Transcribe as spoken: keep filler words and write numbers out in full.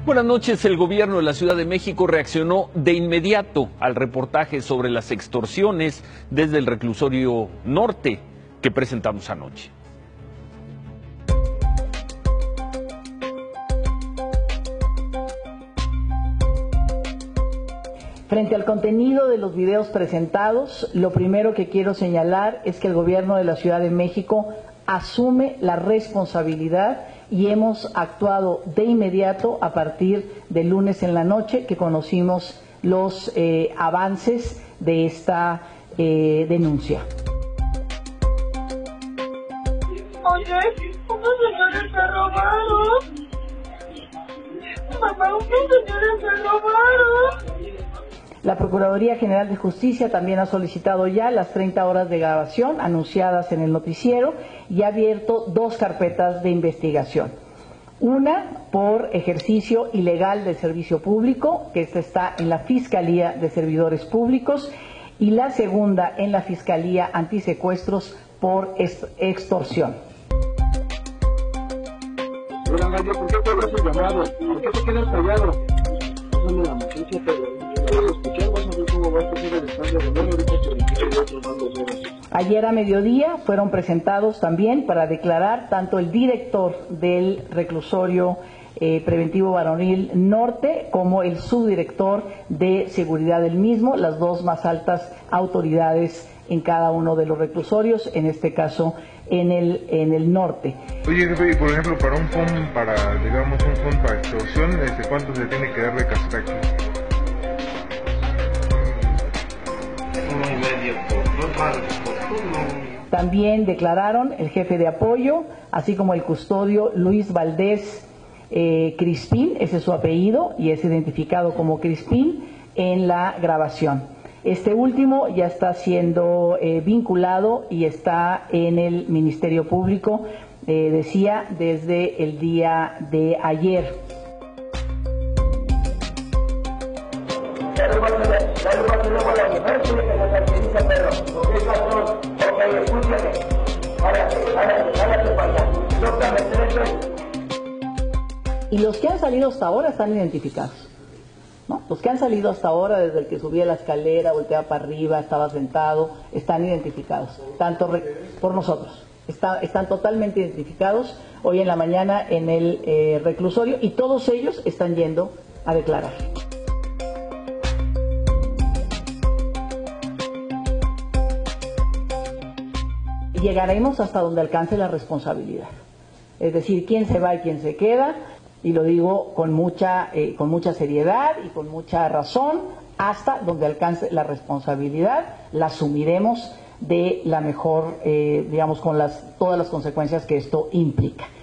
Buenas noches. El gobierno de la Ciudad de México reaccionó de inmediato al reportaje sobre las extorsiones desde el reclusorio norte que presentamos anoche. Frente al contenido de los videos presentados, lo primero que quiero señalar es que el gobierno de la Ciudad de México asume la responsabilidad y hemos actuado de inmediato a partir del lunes en la noche que conocimos los eh, avances de esta eh, denuncia. Oye, unos señores me robaron. Mamá, unos señores me robaron. La Procuraduría General de Justicia también ha solicitado ya las treinta horas de grabación anunciadas en el noticiero y ha abierto dos carpetas de investigación. Una por ejercicio ilegal del servicio público, que esta está en la Fiscalía de Servidores Públicos, y la segunda en la Fiscalía Antisecuestros por extorsión. Hola, Gallo, ¿por qué te hablas el llamado? ¿Por qué te quedas callado? Pásame la muchacha, pero... Ayer a mediodía fueron presentados también para declarar tanto el director del reclusorio eh, preventivo varonil norte como el subdirector de seguridad del mismo, las dos más altas autoridades en cada uno de los reclusorios, en este caso en el en el norte. Oye, jefe, por ejemplo, para un fondo, para, digamos, un fondo para extorsión, ¿desde cuánto se tiene que dar de castracho? También declararon el jefe de apoyo, así como el custodio Luis Valdés eh, Crispín, ese es su apellido y es identificado como Crispín en la grabación. Este último ya está siendo eh, vinculado y está en el Ministerio Público, eh, decía, desde el día de ayer. Y los que han salido hasta ahora están identificados, ¿no? Los que han salido hasta ahora, desde el que subía la escalera, volteaba para arriba, estaba sentado, están identificados, tanto por nosotros. Está, están totalmente identificados hoy en la mañana en el eh, reclusorio y todos ellos están yendo a declarar. Llegaremos hasta donde alcance la responsabilidad, es decir, quién se va y quién se queda, y lo digo con mucha, eh, con mucha seriedad y con mucha razón, hasta donde alcance la responsabilidad, la asumiremos de la mejor, eh, digamos, con las, todas las consecuencias que esto implica.